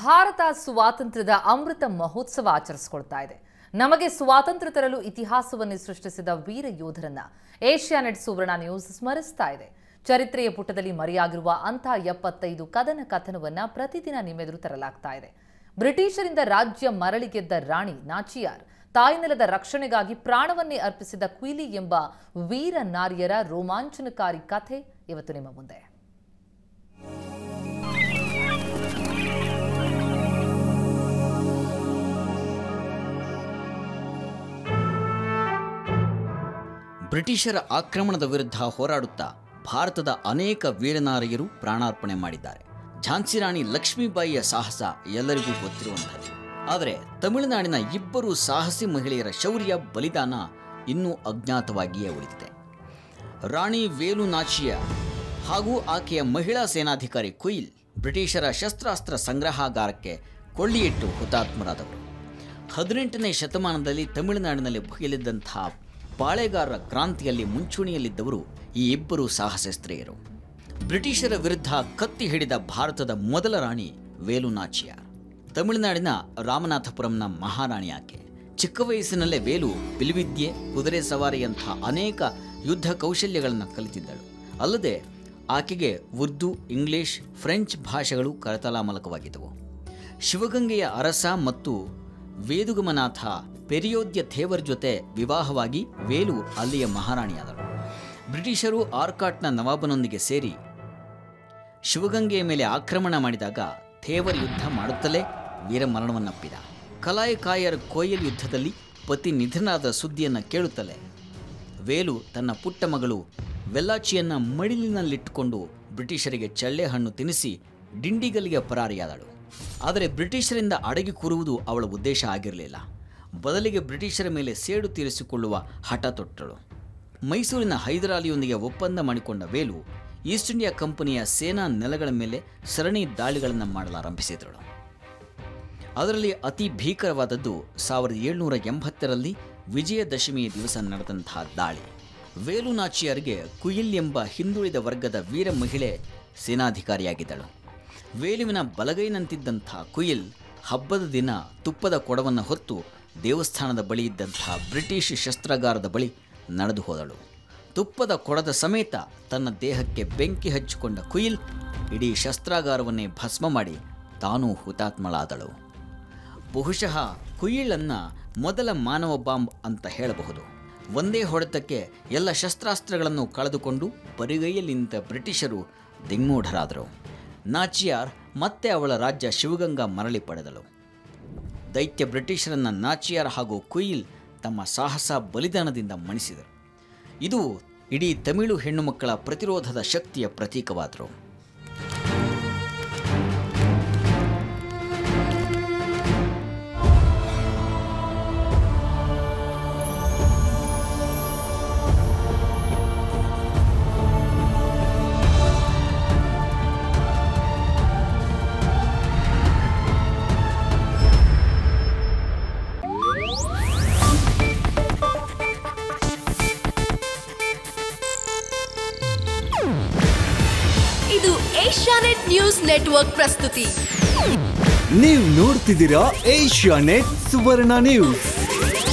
ಭಾರತ ಸ್ವಾತಂತ್ರ್ಯದ ಅಮೃತ ಮಹೋತ್ಸವ ಆಚರಿಸಿಕೊಳ್ತಾ ಇದೆ. ನಮಗೆ ಸ್ವಾತಂತ್ರ್ಯ ತರಲು ಇತಿಹಾಸವನ್ನು ಸೃಷ್ಟಿಸಿದ ವೀರ ಯೋಧರನ್ನ ಏಷ್ಯಾನೆಟ್ ಸುವರ್ಣ ನ್ಯೂಸ್ ಸ್ಮರಿಸ್ತಾ ಇದೆ. ಚರಿತ್ರೆಯ ಪುಟದಲ್ಲಿ ಮರೆಯಾಗಿರುವ ಅಂಥ 75 ಕಥನವನ್ನ ಪ್ರತಿದಿನ ನಿಮ್ಮೆದುರು ತರಲಾಗ್ತಾ ಇದೆ. ಬ್ರಿಟಿಷರಿಂದ ರಾಜ್ಯ ಮರಳಿ ಗೆದ್ದ ರಾಣಿ ನಾಚಿಯಾರ್ ತಾಯ್ನೆಲದ ರಕ್ಷಣೆಗಾಗಿ ಪ್ರಾಣವನ್ನೇ ಅರ್ಪಿಸಿದ ಕ್ವೀಲಿ ಎಂಬ ವೀರ ನಾರಿಯರ ರೋಮಾಂಚನಕಾರಿ ಕಥೆ ಇವತ್ತು ನಿಮ್ಮ ಮುಂದೆ. ಬ್ರಿಟಿಷರ ಆಕ್ರಮಣದ ವಿರುದ್ಧ ಹೋರಾಡುತ್ತಾ ಭಾರತದ ಅನೇಕ ವೀರನಾರಿಯರು ಪ್ರಾಣಾರ್ಪಣೆ ಮಾಡಿದ್ದಾರೆ. ಝಾನ್ಸಿ ರಾಣಿ ಲಕ್ಷ್ಮೀಬಾಯಿಯ ಸಾಹಸ ಎಲ್ಲರಿಗೂ ಗೊತ್ತಿರುವಂಥದ್ದು. ಆದರೆ ತಮಿಳುನಾಡಿನ ಇಬ್ಬರು ಸಾಹಸಿ ಮಹಿಳೆಯರ ಶೌರ್ಯ ಬಲಿದಾನ ಇನ್ನೂ ಅಜ್ಞಾತವಾಗಿಯೇ ಉಳಿದಿದೆ. ರಾಣಿ ವೇಲು ನಾಚಿಯಾರ್ ಹಾಗೂ ಆಕೆಯ ಮಹಿಳಾ ಸೇನಾಧಿಕಾರಿ ಕುಯಿಲ್ ಬ್ರಿಟಿಷರ ಶಸ್ತ್ರಾಸ್ತ್ರ ಸಂಗ್ರಹಾಗಾರಕ್ಕೆ ಕೊಳ್ಳಿಯಿಟ್ಟು ಹುತಾತ್ಮರಾದವರು. 18ನೇ ಶತಮಾನದಲ್ಲಿ ತಮಿಳುನಾಡಿನಲ್ಲಿ ಭುಗಿಲಿದ್ದಂತಹ ಪಾಳೆಗಾರರ ಕ್ರಾಂತಿಯಲ್ಲಿ ಮುಂಚೂಣಿಯಲ್ಲಿದ್ದವರು ಈ ಇಬ್ಬರು ಸಾಹಸ ಸ್ತ್ರೀಯರು. ಬ್ರಿಟಿಷರ ವಿರುದ್ಧ ಕತ್ತಿ ಹಿಡಿದ ಭಾರತದ ಮೊದಲ ರಾಣಿ ವೇಲು ನಾಚಿಯಾರ್. ತಮಿಳುನಾಡಿನ ರಾಮನಾಥಪುರಂನ ಮಹಾರಾಣಿ ಆಕೆ. ಚಿಕ್ಕ ವಯಸ್ಸಿನಲ್ಲೇ ವೇಲು ಬಿಲ್ವಿದ್ಯೆ, ಕುದುರೆ ಸವಾರಿಯಂಥ ಅನೇಕ ಯುದ್ಧ ಕೌಶಲ್ಯಗಳನ್ನು ಕಲಿತಿದ್ದಳು. ಅಲ್ಲದೆ ಆಕೆಗೆ ಉರ್ದು, ಇಂಗ್ಲಿಷ್, ಫ್ರೆಂಚ್ ಭಾಷೆಗಳು ಕರತಲಾಮಲಕವಾಗಿದ್ದವು. ಶಿವಗಂಗೆಯ ಅರಸ ಮತ್ತು ವೇದುಗಮನಾಥ ಪೆರಿಯೋದ್ಯ ಥೇವರ್ ಜೊತೆ ವಿವಾಹವಾಗಿ ವೇಲು ಅಲ್ಲಿಯ ಮಹಾರಾಣಿಯಾದಳು. ಬ್ರಿಟಿಷರು ಆರ್ಕಾಟ್ನ ನವಾಬನೊಂದಿಗೆ ಸೇರಿ ಶಿವಗಂಗೆಯ ಮೇಲೆ ಆಕ್ರಮಣ ಮಾಡಿದಾಗ ಥೇವರ್ ಯುದ್ಧ ಮಾಡುತ್ತಲೇ ವೀರಮರಣವನ್ನಪ್ಪಿದ. ಕಲಾಯ್ ಕಾಯರ್ ಕೋಯಲ್ ಯುದ್ಧದಲ್ಲಿ ಪತಿ ನಿಧನರಾದ ಸುದ್ದಿಯನ್ನು ಕೇಳುತ್ತಲೇ ವೇಲು ತನ್ನ ಪುಟ್ಟ ಮಗಳು ವೆಲ್ಲಾಚಿಯನ್ನು ಮಡಿಲಿನಲ್ಲಿಟ್ಟುಕೊಂಡು ಬ್ರಿಟಿಷರಿಗೆ ಚಳ್ಳೆ ಹಣ್ಣು ತಿನ್ನಿಸಿ ಡಿಂಡಿಗಲ್ಲಿಗೆ ಪರಾರಿಯಾದಳು. ಆದರೆ ಬ್ರಿಟಿಷರಿಂದ ಅಡಗಿ ಕೂರುವುದು ಅವಳ ಉದ್ದೇಶ ಆಗಿರಲಿಲ್ಲ. ಬದಲಿಗೆ ಬ್ರಿಟಿಷರ ಮೇಲೆ ಸೇಡು ತೀರಿಸಿಕೊಳ್ಳುವ ಹಠ ತೊಟ್ಟಳು. ಮೈಸೂರಿನ ಹೈದರಾಲಿಯೊಂದಿಗೆ ಒಪ್ಪಂದ ಮಾಡಿಕೊಂಡ ವೇಲು ಈಸ್ಟ್ ಇಂಡಿಯಾ ಕಂಪನಿಯ ಸೇನಾ ನೆಲೆಗಳ ಮೇಲೆ ಸರಣಿ ದಾಳಿಗಳನ್ನು ಮಾಡಲಾರಂಭಿಸಿದಳು. ಅದರಲ್ಲಿ ಅತಿ ಭೀಕರವಾದದ್ದು 1780ರಲ್ಲಿ ವಿಜಯದಶಮಿಯ ದಿವಸ ನಡೆದಂತಹ ದಾಳಿ. ವೇಲು ನಾಚಿಯಾರ್ಗೆ ಕುಯಿಲ್ ಎಂಬ ಹಿಂದುಳಿದ ವರ್ಗದ ವೀರ ಮಹಿಳೆ ಸೇನಾಧಿಕಾರಿಯಾಗಿದ್ದಳು. ವೇಲುವಿನ ಬಲಗೈನಂತಿದ್ದಂಥ ಕುಯಿಲ್ ಹಬ್ಬದ ದಿನ ತುಪ್ಪದ ಕೊಡವನ್ನು ಹೊತ್ತು ದೇವಸ್ಥಾನದ ಬಳಿ ಇದ್ದಂತಹ ಬ್ರಿಟಿಷ್ ಶಸ್ತ್ರಾಗಾರದ ಬಳಿ ನಡೆದು ಹೋದಳು. ತುಪ್ಪದ ಕೊಡದ ಸಮೇತ ತನ್ನ ದೇಹಕ್ಕೆ ಬೆಂಕಿ ಹಚ್ಚಿಕೊಂಡ ಕುಯಿಲ್ ಇಡೀ ಶಸ್ತ್ರಾಗಾರವನ್ನೇ ಭಸ್ಮ ಮಾಡಿ ತಾನೂ ಹುತಾತ್ಮಳಾದಳು. ಬಹುಶಃ ಕುಯಿಳನ್ನು ಮೊದಲ ಮಾನವ ಬಾಂಬ್ ಅಂತ ಹೇಳಬಹುದು. ಒಂದೇ ಹೊಡೆತಕ್ಕೆ ಎಲ್ಲ ಶಸ್ತ್ರಾಸ್ತ್ರಗಳನ್ನು ಕಳೆದುಕೊಂಡು ಬರಿಗೈಯಲ್ಲಿ ನಿಂತ ಬ್ರಿಟಿಷರು ದಿಗ್ಮೂಢರಾದರು. ನಾಚಿಯಾರ್ ಮತ್ತೆ ಅವಳ ರಾಜ್ಯ ಶಿವಗಂಗಾ ಮರಳಿ ಪಡೆದಳು. ದೈತ್ಯ ಬ್ರಿಟಿಷರನ್ನು ನಾಚಿಯಾರ್ ಹಾಗೂ ಕುಯಿಲ್ ತಮ್ಮ ಸಾಹಸ ಬಲಿದಾನದಿಂದ ಮಣಿಸಿದರು. ಇದು ಇಡೀ ತಮಿಳು ಹೆಣ್ಣು ಮಕ್ಕಳ ಪ್ರತಿರೋಧದ ಶಕ್ತಿಯ ಪ್ರತೀಕವಾದರು. ಇದು ಏಷ್ಯಾನೆಟ್ ನ್ಯೂಸ್ ನೆಟ್ವರ್ಕ್ ಪ್ರಸ್ತುತಿ. ನೀವು ನೋಡ್ತಿದ್ದೀರಾ ಏಷ್ಯಾನೆಟ್ ಸುವರ್ಣ ನ್ಯೂಸ್.